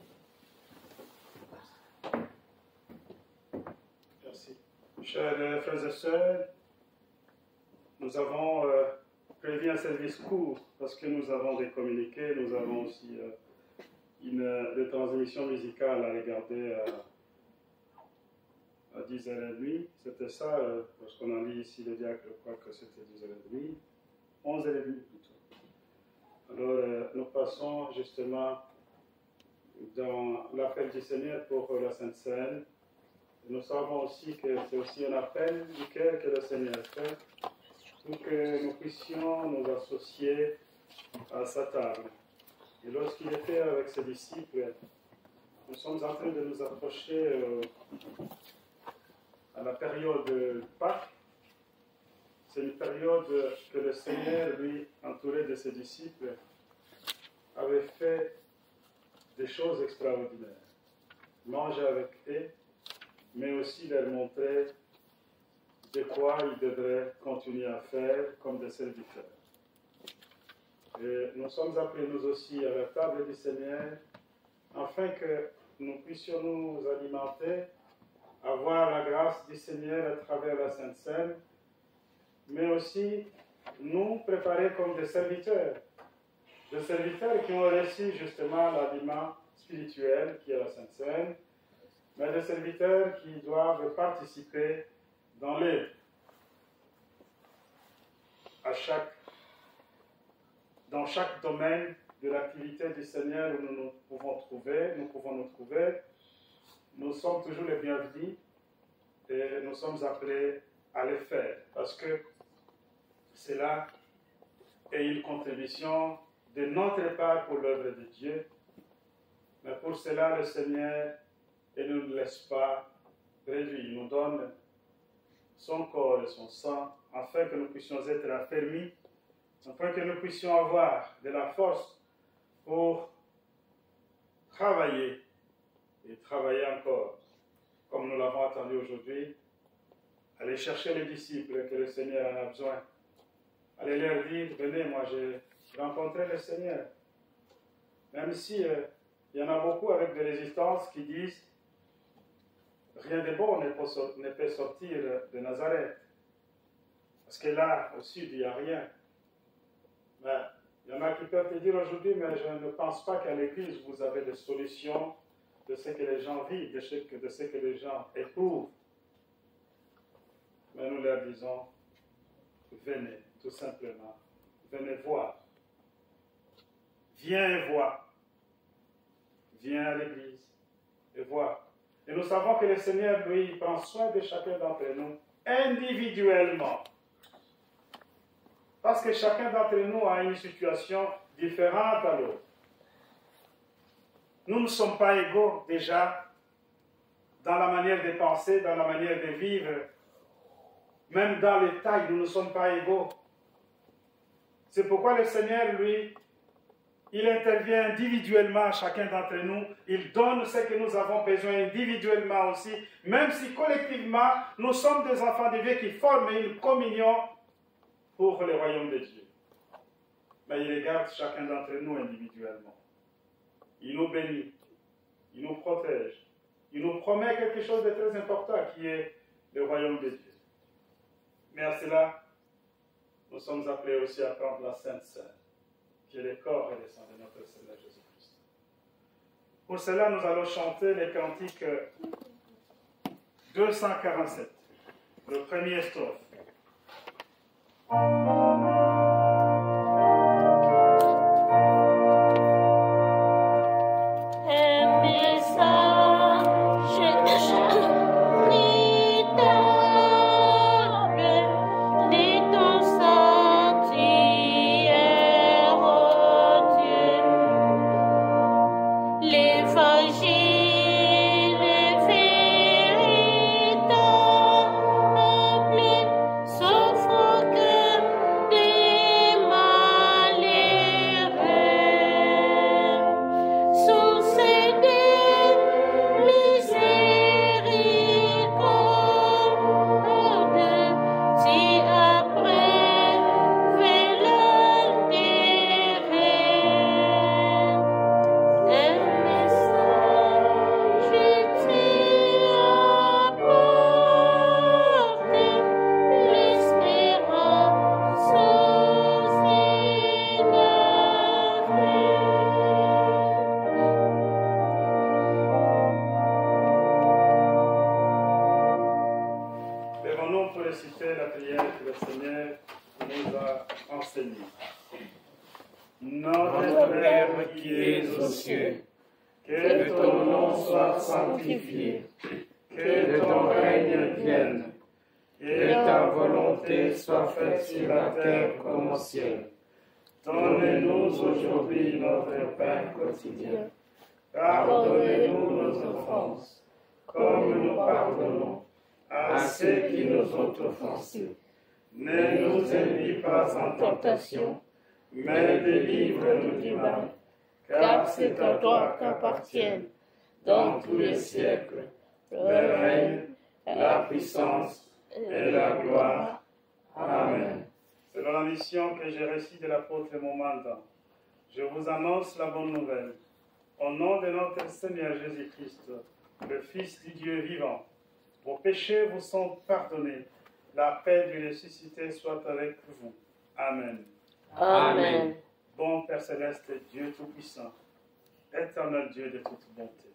Merci. Chers frères et sœurs, nous avons euh, prévu un service court parce que nous avons des communiqués, nous avons aussi euh, une euh, des transmissions musicales à regarder euh, à dix heures trente. C'était ça, euh, lorsqu'on a lu ici le diacre, je crois que c'était dix heures trente, onze heures trente plutôt. Alors, euh, nous passons justement dans l'appel du Seigneur pour la Sainte Seine. Nous savons aussi que c'est aussi un appel du cœur que le Seigneur fait pour que nous puissions nous associer à sa table. Et lorsqu'il était avec ses disciples, nous sommes en train de nous approcher euh, à la période de Pâques. C'est une période que le Seigneur, lui, entouré de ses disciples, avait fait des choses extraordinaires. Manger avec eux, mais aussi leur montrer de quoi ils devraient continuer à faire comme des serviteurs. Et nous sommes appelés nous aussi à la table du Seigneur, afin que nous puissions nous alimenter, avoir la grâce du Seigneur à travers la Sainte Seine, mais aussi nous préparer comme des serviteurs, des serviteurs qui ont reçu justement l'aliment spirituel qui est la Sainte Seine, mais des serviteurs qui doivent participer dans l'œuvre à chaque, dans chaque domaine de l'activité du Seigneur où nous nous pouvons trouver, nous pouvons nous trouver. Nous sommes toujours les bienvenus et nous sommes appelés à le faire parce que cela est une contribution de notre part pour l'œuvre de Dieu. Mais pour cela, le Seigneur ne nous laisse pas réduire. Il nous donne son corps et son sang afin que nous puissions être affermis, afin que nous puissions avoir de la force pour travailler et travailler encore, comme nous l'avons entendu aujourd'hui. Aller chercher les disciples que le Seigneur en a besoin. Allez leur dire, venez, moi je, rencontrer le Seigneur. Même si euh, il y en a beaucoup avec des résistances qui disent rien de bon ne peut, ne peut sortir de Nazareth. Parce que là, au sud, il n'y a rien. Mais il y en a qui peuvent te dire aujourd'hui, mais je ne pense pas qu'à l'église, vous avez des solutions de ce que les gens vivent, de ce que, de ce que les gens éprouvent. Mais nous leur disons, venez, tout simplement. Venez voir. Viens et vois. Viens à l'église et vois. Et nous savons que le Seigneur, lui, prend soin de chacun d'entre nous individuellement. Parce que chacun d'entre nous a une situation différente à l'autre. Nous ne sommes pas égaux déjà dans la manière de penser, dans la manière de vivre. Même dans les tailles, nous ne sommes pas égaux. C'est pourquoi le Seigneur, lui, il intervient individuellement à chacun d'entre nous. Il donne ce que nous avons besoin individuellement aussi, même si collectivement, nous sommes des enfants de Dieu qui forment une communion pour le royaume de Dieu. Mais il regarde chacun d'entre nous individuellement. Il nous bénit, il nous protège, il nous promet quelque chose de très important qui est le royaume de Dieu. Mais à cela, nous sommes appelés aussi à prendre la Sainte Seine, qui est le corps et le sang de notre Seigneur Jésus-Christ. Pour cela, nous allons chanter les cantiques deux cent quarante-sept, le premier strophe. Donne-nous aujourd'hui notre pain quotidien. Pardonnez-nous nos offenses, comme nous pardonnons à ceux qui nous ont offensés. Ne nous induis pas en tentation, mais délivre-nous du mal, car c'est à toi qu'appartiennent, dans tous les siècles, le règne, la puissance et la gloire. Amen. Selon la mission que j'ai reçue de l'apôtre mon mandat, je vous annonce la bonne nouvelle. Au nom de notre Seigneur Jésus-Christ, le Fils du Dieu vivant, vos péchés vous sont pardonnés. La paix du ressuscité soit avec vous. Amen. Amen. Bon Père Céleste, Dieu Tout-Puissant, éternel Dieu de toute bonté,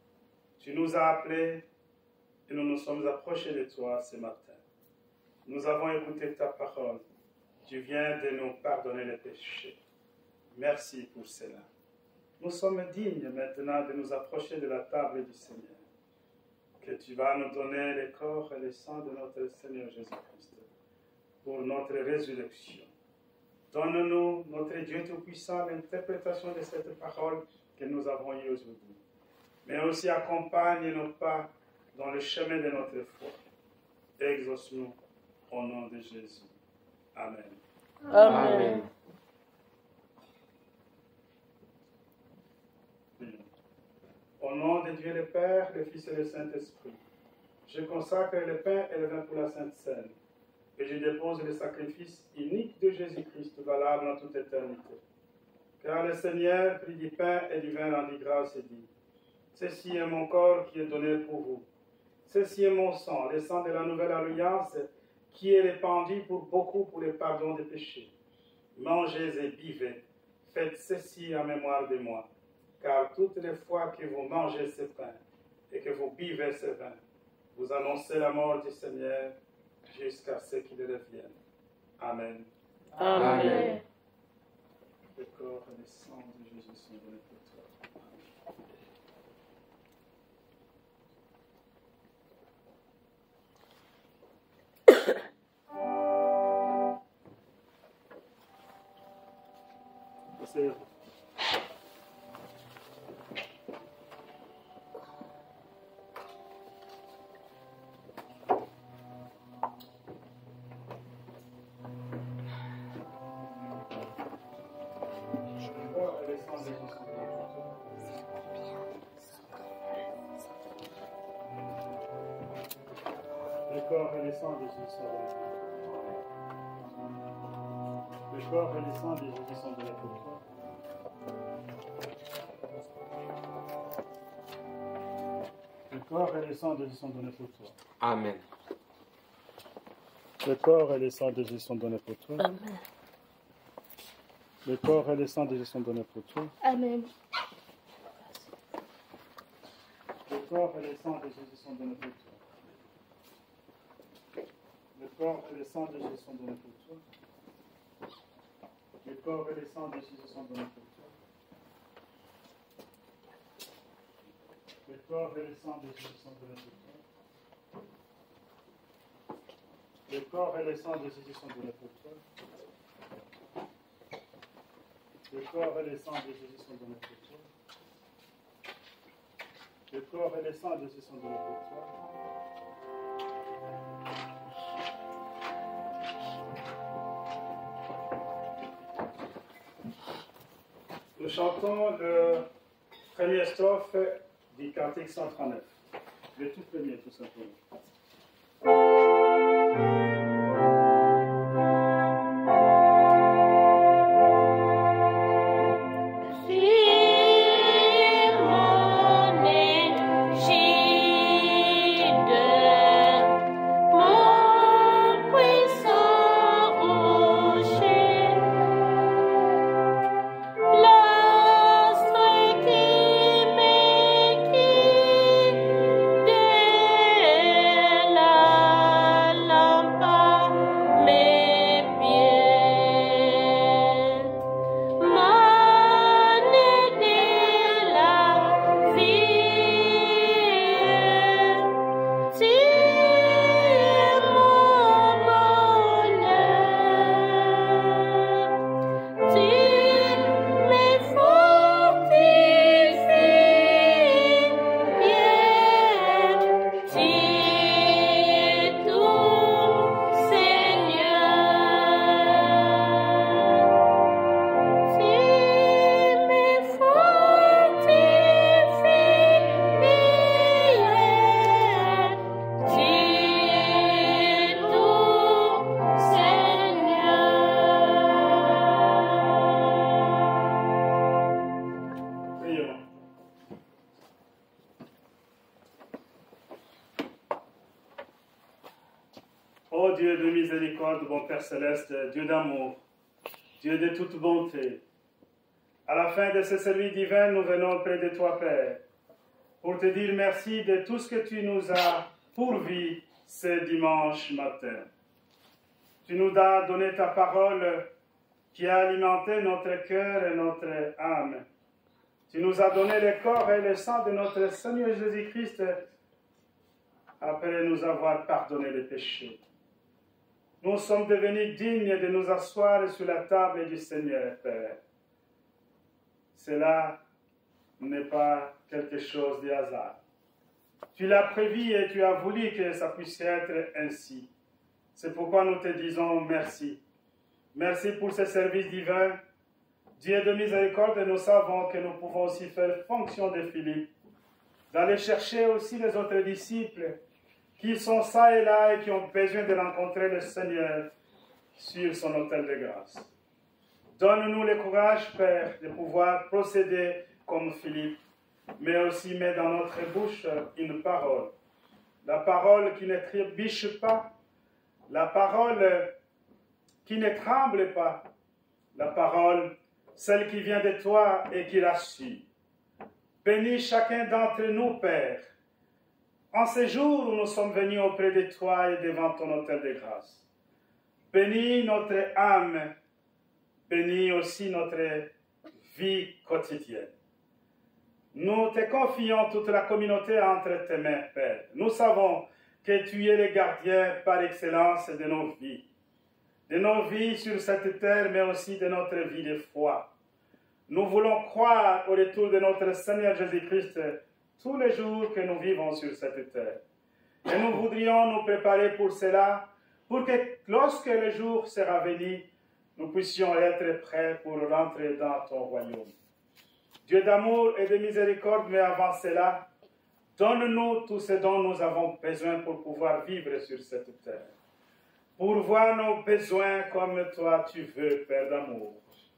tu nous as appelés et nous nous sommes approchés de toi ce matin. Nous avons écouté ta parole. Tu viens de nous pardonner les péchés. Merci pour cela. Nous sommes dignes maintenant de nous approcher de la table du Seigneur. Que tu vas nous donner le corps et le sang de notre Seigneur Jésus-Christ pour notre résurrection. Donne-nous, notre Dieu Tout-Puissant, l'interprétation de cette parole que nous avons eue aujourd'hui. Mais aussi accompagne nos pas dans le chemin de notre foi. Exauce-nous au nom de Jésus. Amen. Amen. Au nom de Dieu le Père, le Fils et le Saint-Esprit, je consacre le pain et le vin pour la Sainte Seine. et je dépose le sacrifice unique de Jésus-Christ, valable en toute éternité. Car le Seigneur prit du pain et du vin, rendit grâce et dit, « Ceci est mon corps qui est donné pour vous. Ceci est mon sang, le sang de la nouvelle alliance, qui est répandu pour beaucoup pour le pardon des péchés. Mangez et buvez, faites ceci en mémoire de moi. Car toutes les fois que vous mangez ce pain et que vous buvez ce vin, vous annoncez la mort du Seigneur jusqu'à ce qu'il revienne. Amen. Amen. Amen. Le corps et le sang de Jésus sont donnés pour toi. Amen. C'est le corps et le sang de Jésus sont donnés pour toi. Le corps et le sang de Jésus sont donnés pour toi. Le corps et le sang de Jésus sont donnés pour toi. Amen. Le corps et le sang de Jésus sont donnés pour toi. Amen. Le corps et le sang de Jésus sont donnés pour toi. Amen. Le corps et le sang de Jésus sont donnés pour toi. Le corps et le sang de Jésus sont donnés pour toi. Le corps et le sang de Jésus sont donnés pour toi. Le corps et le sang de Jésus sont donnés pour toi. Le corps et le sang de Jésus sont donnés pour toi. Le corps et le sang de Jésus sont donnés pour toi. Le corps et le sang de Jésus sont donnés pour toi. Nous chantons le premier strophe du cantique cent trente-neuf. Le tout premier, tout simplement. Ô Dieu de miséricorde, bon Père céleste, Dieu d'amour, Dieu de toute bonté, à la fin de ce service divin, nous venons près de toi, Père, pour te dire merci de tout ce que tu nous as pourvu ce dimanche matin. Tu nous as donné ta parole qui a alimenté notre cœur et notre âme. Tu nous as donné le corps et le sang de notre Seigneur Jésus-Christ après nous avoir pardonné les péchés. Nous sommes devenus dignes de nous asseoir sur la table du Seigneur, Père. Cela n'est pas quelque chose de hasard. Tu l'as prévu et tu as voulu que ça puisse être ainsi. C'est pourquoi nous te disons merci. Merci pour ce service divin. Dieu de miséricorde, nous savons que nous pouvons aussi faire fonction de Philippe, d'aller chercher aussi les autres disciples qui sont ça et là et qui ont besoin de rencontrer le Seigneur sur son autel de grâce. Donne-nous le courage, Père, de pouvoir procéder comme Philippe, mais aussi mettre dans notre bouche une parole. La parole qui ne trébuche pas, la parole qui ne tremble pas, la parole, celle qui vient de toi et qui rassure. Bénis chacun d'entre nous, Père, en ces jours où nous sommes venus auprès de toi et devant ton autel de grâce. Bénis notre âme, bénis aussi notre vie quotidienne. Nous te confions toute la communauté entre tes mains, Père. Nous savons que tu es le gardien par excellence de nos vies. De nos vies sur cette terre, mais aussi de notre vie de foi. Nous voulons croire au retour de notre Seigneur Jésus-Christ tous les jours que nous vivons sur cette terre. Et nous voudrions nous préparer pour cela, pour que lorsque le jour sera venu, nous puissions être prêts pour rentrer dans ton royaume. Dieu d'amour et de miséricorde, mais avant cela, donne-nous tout ce dont nous avons besoin pour pouvoir vivre sur cette terre. Pour voir nos besoins comme toi tu veux, Père d'amour.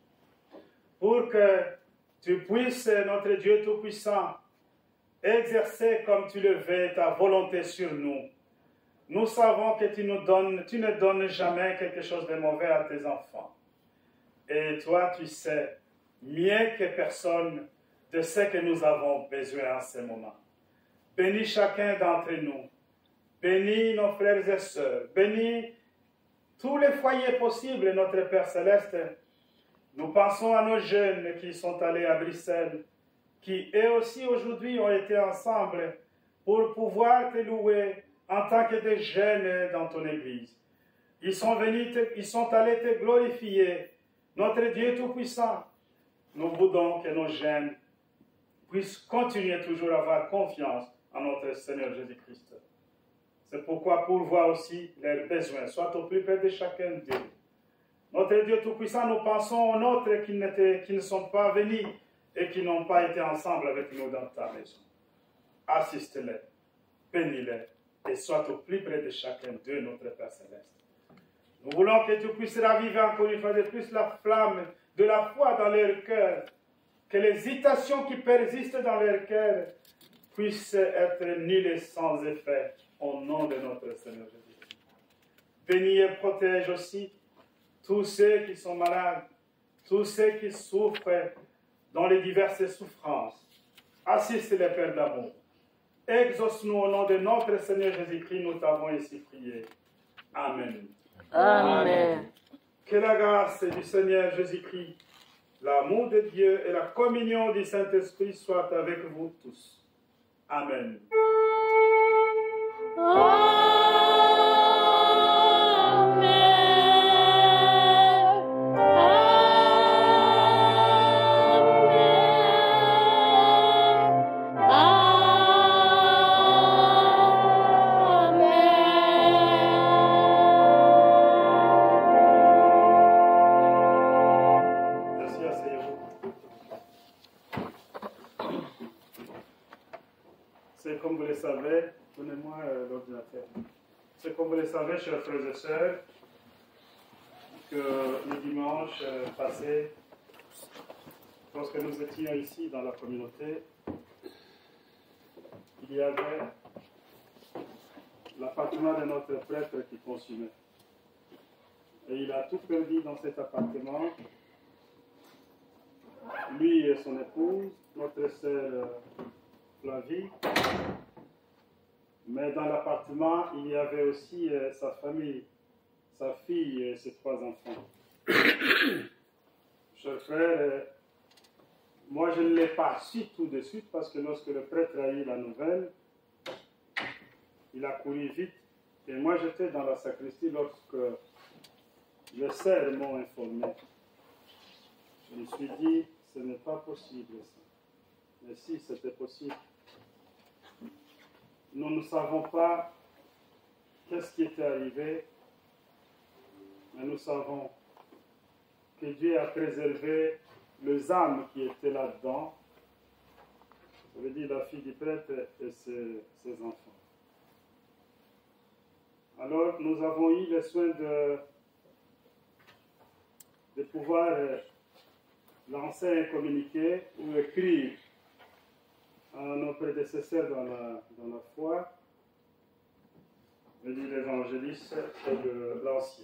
Pour que tu puisses, notre Dieu Tout-Puissant, exercer comme tu le veux ta volonté sur nous. Nous savons que tu, nous donnes, tu ne donnes jamais quelque chose de mauvais à tes enfants. Et toi, tu sais mieux que personne de ce que nous avons besoin en ce moment. Bénis chacun d'entre nous. Bénis nos frères et sœurs. Bénis tous les foyers possibles, notre Père Céleste. Nous pensons à nos jeunes qui sont allés à Bruxelles, qui eux aussi aujourd'hui ont été ensemble pour pouvoir te louer en tant que des jeunes dans ton Église. Ils sont venus, te, ils sont allés te glorifier, notre Dieu Tout-Puissant. Nous voulons que nos jeunes puissent continuer toujours à avoir confiance en notre Seigneur Jésus-Christ. C'est pourquoi pourvoir aussi leurs besoins, soit au plus près de chacun d'eux. Notre Dieu Tout-Puissant, nous pensons aux nôtres qui, qui ne sont pas venus et qui n'ont pas été ensemble avec nous dans ta maison. Assiste-les, bénis-les et sois au plus près de chacun d'eux, notre Père Céleste. Nous voulons que tu puisses raviver encore une fois de plus la flamme de la foi dans leur cœur, que l'hésitation qui persiste dans leur cœur puisse être nulle et sans effet au nom de notre Seigneur Jésus. Bénis et protège aussi tous ceux qui sont malades, tous ceux qui souffrent dans les diverses souffrances. Assiste les Pères d'amour. Exauce-nous au nom de notre Seigneur Jésus-Christ, nous t'avons ici prié. Amen. Amen. Que la grâce du Seigneur Jésus-Christ, l'amour de Dieu et la communion du Saint-Esprit soient avec vous tous. Amen. Comme vous le savez, donnez-moi euh, l'ordinateur. C'est comme vous le savez, chers frères et sœurs, que le dimanche euh, passé, lorsque nous étions ici dans la communauté, il y avait l'appartement de notre prêtre qui consumait. Et il a tout perdu dans cet appartement. Lui et son épouse, notre sœur Flavie. Mais dans l'appartement, il y avait aussi euh, sa famille, sa fille et ses trois enfants. Chers frères, euh, moi je ne l'ai pas su tout de suite parce que lorsque le prêtre a eu la nouvelle, il a couru vite. Et moi j'étais dans la sacristie lorsque les sœurs m'ont informé. Je me suis dit, ce n'est pas possible ça. Mais si c'était possible, nous ne savons pas qu'est-ce qui était arrivé, mais nous savons que Dieu a préservé les âmes qui étaient là-dedans, ça veut dire la fille du prêtre et ses, ses enfants. Alors, nous avons eu le soin de, de pouvoir euh, lancer un communiqué ou écrire à nos prédécesseurs dans la, dans la foi. Je dis l'évangéliste, c'est l'ancien.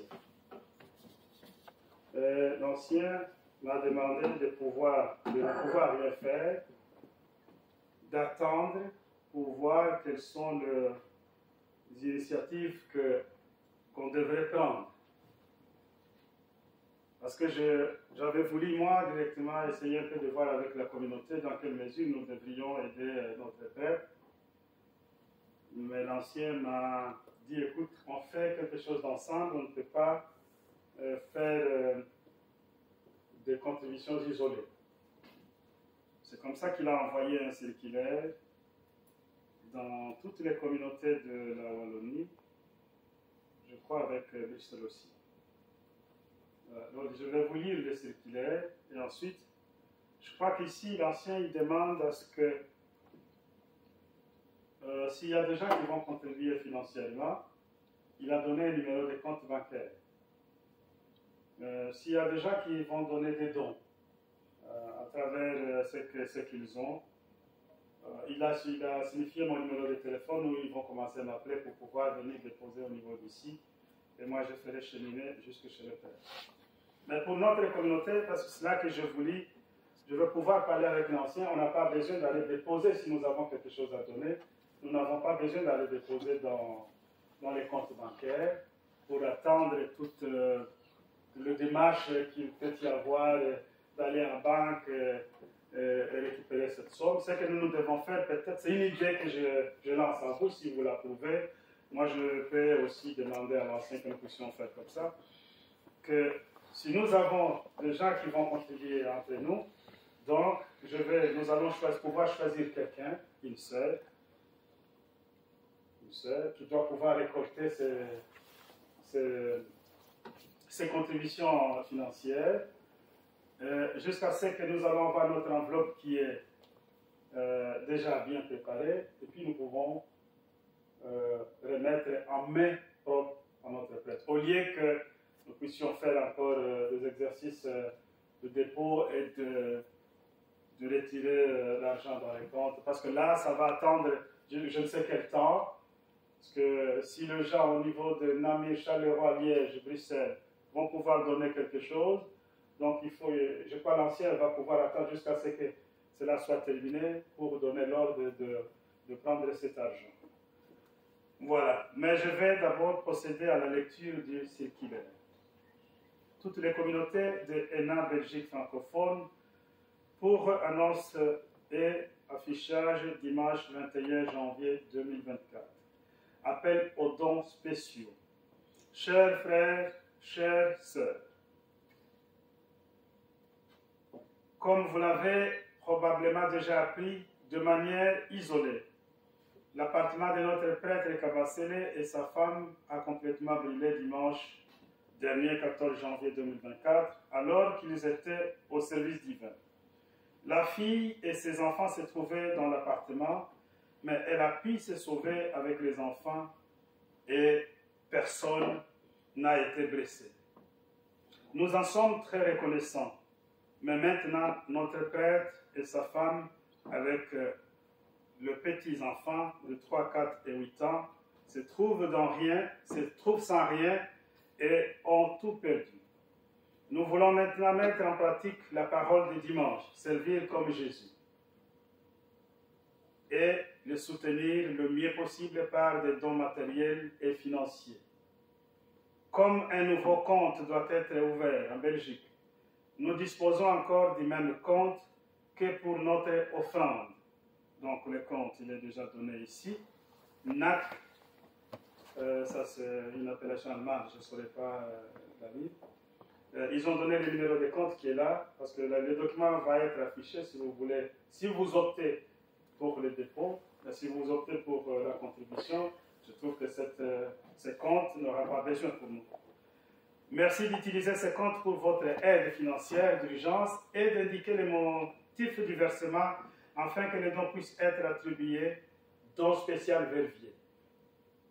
L'ancien m'a demandé de pouvoir, de ne pouvoir rien faire, d'attendre pour voir quelles sont le, les initiatives que, qu'on devrait prendre. Parce que j'avais voulu, moi, directement essayer un peu de voir avec la communauté dans quelle mesure nous devrions aider notre prêtre. Mais l'ancien m'a dit, écoute, on fait quelque chose d'ensemble, on ne peut pas euh, faire euh, des contributions isolées. C'est comme ça qu'il a envoyé un circulaire dans toutes les communautés de la Wallonie, je crois avec euh, Bruxelles aussi. Euh, donc je vais vous lire le circulaire et ensuite, je crois qu'ici, l'ancien, il demande à ce que Euh, s'il y a des gens qui vont contribuer financièrement, il a donné un numéro de compte bancaire. Euh, s'il y a des gens qui vont donner des dons euh, à travers euh, ce, que, ce qu'ils ont, euh, il, a, il a signifié mon numéro de téléphone où ils vont commencer à m'appeler pour pouvoir venir déposer au niveau d'ici. Et moi, je ferai cheminer jusque chez le Père. Mais pour notre communauté, parce que c'est là que je vous lis, je veux pouvoir parler avec l'ancien, on n'a pas besoin d'aller déposer si nous avons quelque chose à donner. Nous n'avons pas besoin d'aller déposer dans, dans les comptes bancaires pour attendre toute euh, le démarche qu'il peut y avoir euh, d'aller en banque euh, euh, et récupérer cette somme. Ce que nous devons faire, peut-être, c'est une idée que je, je lance à vous, si vous l'approuvez. Moi, je peux aussi demander à l'ancien que nous puissions faire comme ça, que si nous avons des gens qui vont contribuer entre nous, donc je vais, nous allons choisir, pouvoir choisir quelqu'un, une sœur, qui doit pouvoir récolter ses, ses, ses contributions financières euh, jusqu'à ce que nous allons avoir notre enveloppe qui est euh, déjà bien préparée et puis nous pouvons euh, remettre en main propre à notre prêtre. Au lieu que nous puissions faire encore euh, des exercices euh, de dépôt et de, de retirer euh, l'argent dans les comptes, parce que là, ça va attendre je, je ne sais quel temps. Parce que si les gens au niveau de Namur, Charleroi, Liège, Bruxelles vont pouvoir donner quelque chose, donc il faut, je crois l'ancien va pouvoir attendre jusqu'à ce que cela soit terminé pour donner l'ordre de, de, de prendre cet argent. Voilà. Mais je vais d'abord procéder à la lecture du circulaire. Toutes les communautés de E N A Belgique francophone pour annonce et affichage dimanche vingt et un janvier deux mille vingt-quatre. Appel aux dons spéciaux. Chers frères, chères sœurs, comme vous l'avez probablement déjà appris de manière isolée, l'appartement de notre prêtre Kabasele et sa femme a complètement brûlé dimanche dernier, quatorze janvier deux mille vingt-quatre, alors qu'ils étaient au service divin. La fille et ses enfants se trouvaient dans l'appartement, mais elle a pu se sauver avec les enfants et personne n'a été blessé. Nous en sommes très reconnaissants, mais maintenant notre prêtre et sa femme, avec euh, le petit enfant de trois, quatre et huit ans, se trouvent dans rien, se trouvent sans rien et ont tout perdu. Nous voulons maintenant mettre en pratique la parole du dimanche, servir comme Jésus, et le soutenir le mieux possible par des dons matériels et financiers. Comme un nouveau compte doit être ouvert en Belgique, nous disposons encore du même compte que pour notre offrande. Donc le compte, il est déjà donné ici. N A C, euh, ça c'est une appellation allemande, je ne saurais pas euh, la lire. Euh, ils ont donné le numéro de compte qui est là, parce que le, le document va être affiché si vous voulez, si vous optez pour le dépôt, si vous optez pour euh, la contribution, je trouve que cette, euh, ce compte n'aura pas besoin pour nous. Merci d'utiliser ce compte pour votre aide financière d'urgence et d'indiquer le motif du versement afin que les dons puissent être attribués, don spécial Verviers.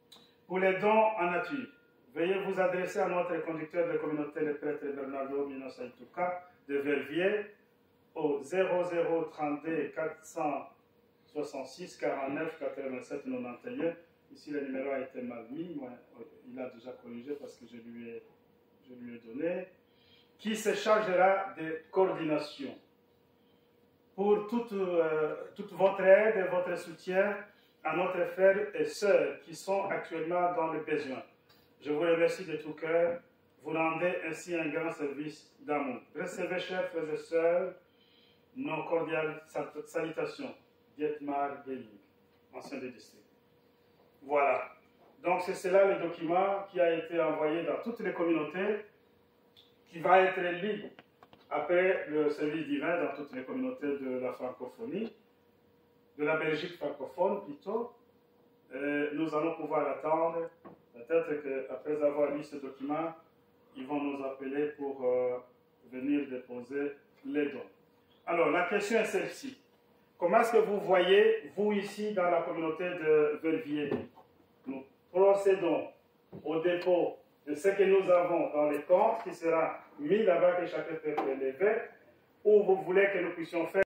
pour les dons en nature. Veuillez vous adresser à notre conducteur de communauté, le prêtre Bernardo Minos Aituka de Verviers, au zéro zéro trente-deux quatre cent soixante-six quarante-neuf quatre-vingt-sept quatre-vingt-onze. Ici, le numéro a été mal mis. Moi, il a déjà corrigé parce que je lui ai, je lui ai donné. Qui se chargera de coordination. Pour toute, euh, toute votre aide et votre soutien à notre frères et sœurs qui sont actuellement dans le besoin. Je vous remercie de tout cœur. Vous rendez ainsi un grand service d'amour. Recevez, chers frères et sœurs, nos cordiales salutations. Dietmar Gehling, ancien des districts. Voilà. Donc c'est cela le document qui a été envoyé dans toutes les communautés, qui va être lu après le service divin dans toutes les communautés de la francophonie, de la Belgique francophone plutôt. Et nous allons pouvoir attendre. Peut-être qu'après avoir lu ce document, ils vont nous appeler pour euh, venir déposer les dons. Alors, la question est celle-ci. Comment est-ce que vous voyez, vous ici, dans la communauté de Verviers, nous procédons au dépôt de ce que nous avons dans les comptes, qui sera mis là-bas, que chacun peut prélever, ou vous voulez que nous puissions faire